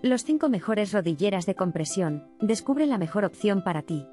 Los 5 mejores rodilleras de compresión. Descubre la mejor opción para ti.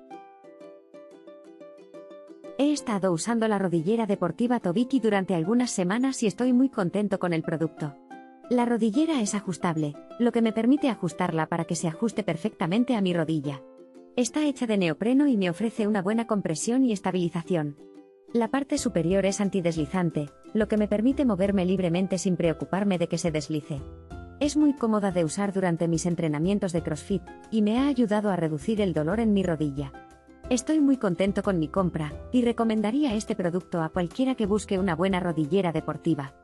He estado usando la rodillera deportiva Tobiki durante algunas semanas y estoy muy contento con el producto. La rodillera es ajustable, lo que me permite ajustarla para que se ajuste perfectamente a mi rodilla. Está hecha de neopreno y me ofrece una buena compresión y estabilización. La parte superior es antideslizante, lo que me permite moverme libremente sin preocuparme de que se deslice. Es muy cómoda de usar durante mis entrenamientos de CrossFit, y me ha ayudado a reducir el dolor en mi rodilla. Estoy muy contento con mi compra, y recomendaría este producto a cualquiera que busque una buena rodillera deportiva.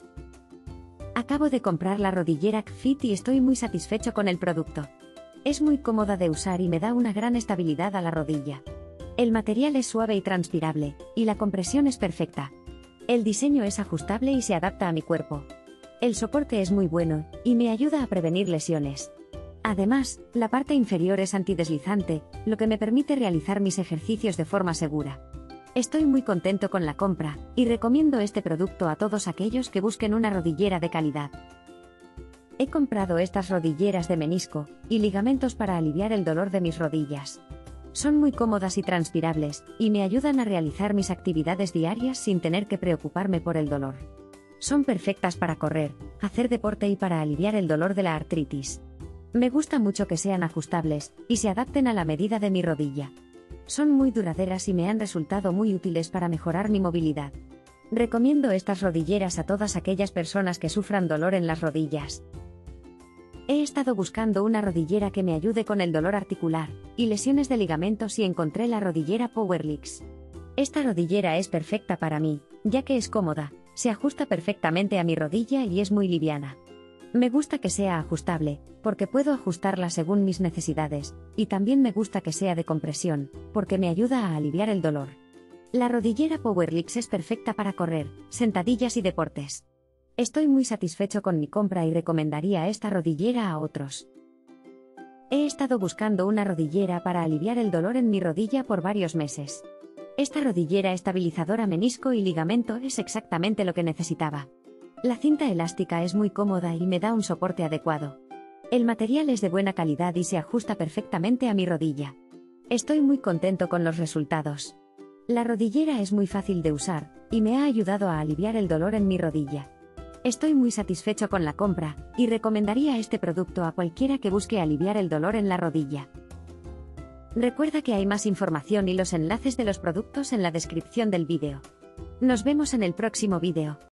Acabo de comprar la rodillera Fit y estoy muy satisfecho con el producto. Es muy cómoda de usar y me da una gran estabilidad a la rodilla. El material es suave y transpirable, y la compresión es perfecta. El diseño es ajustable y se adapta a mi cuerpo. El soporte es muy bueno, y me ayuda a prevenir lesiones. Además, la parte inferior es antideslizante, lo que me permite realizar mis ejercicios de forma segura. Estoy muy contento con la compra, y recomiendo este producto a todos aquellos que busquen una rodillera de calidad. He comprado estas rodilleras de menisco y ligamentos para aliviar el dolor de mis rodillas. Son muy cómodas y transpirables, y me ayudan a realizar mis actividades diarias sin tener que preocuparme por el dolor. Son perfectas para correr, hacer deporte y para aliviar el dolor de la artritis. Me gusta mucho que sean ajustables y se adapten a la medida de mi rodilla. Son muy duraderas y me han resultado muy útiles para mejorar mi movilidad. Recomiendo estas rodilleras a todas aquellas personas que sufran dolor en las rodillas. He estado buscando una rodillera que me ayude con el dolor articular y lesiones de ligamentos y encontré la rodillera Powerlix. Esta rodillera es perfecta para mí, ya que es cómoda, se ajusta perfectamente a mi rodilla y es muy liviana. Me gusta que sea ajustable, porque puedo ajustarla según mis necesidades, y también me gusta que sea de compresión, porque me ayuda a aliviar el dolor. La rodillera Powerlix es perfecta para correr, sentadillas y deportes. Estoy muy satisfecho con mi compra y recomendaría esta rodillera a otros. He estado buscando una rodillera para aliviar el dolor en mi rodilla por varios meses. Esta rodillera estabilizadora menisco y ligamento es exactamente lo que necesitaba. La cinta elástica es muy cómoda y me da un soporte adecuado. El material es de buena calidad y se ajusta perfectamente a mi rodilla. Estoy muy contento con los resultados. La rodillera es muy fácil de usar, y me ha ayudado a aliviar el dolor en mi rodilla. Estoy muy satisfecho con la compra, y recomendaría este producto a cualquiera que busque aliviar el dolor en la rodilla. Recuerda que hay más información y los enlaces de los productos en la descripción del vídeo. Nos vemos en el próximo vídeo.